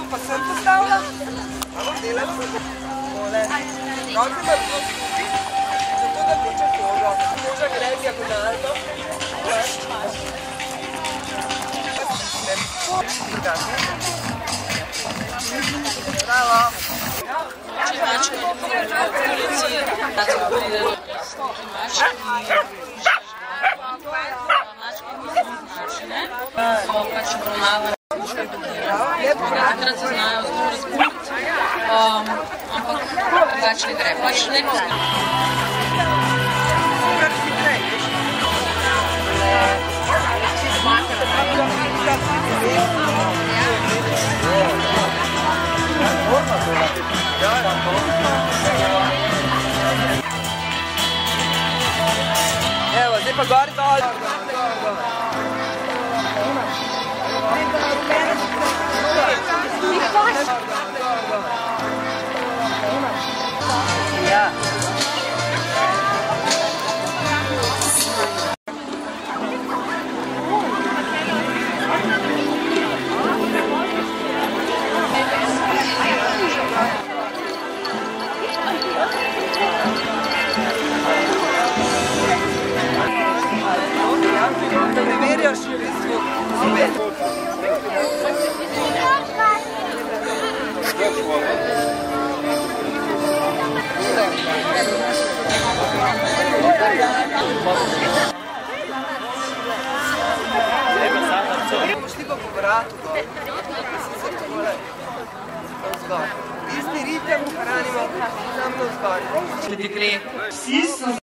pa sem postavila. Amo delati se tole. Roke me bilo skupi, zato da teče kožo. Koža gre diagonalno. Bravo. Če mačka je v policiji, da se pride do stopi mačka in mačka niso značene, so pač obravnavane. Takrat se znajo zelo razpoliti, ampak drugače ne gre. Pač neko Evo, zdaj pa gori dol. Ja. Da ne verijo še v bistvu sebe. Šli pa po vratu dol. Sicer tole vzgor. Isti ritem hranimo, tam na vzgor. Pedigree. Psi so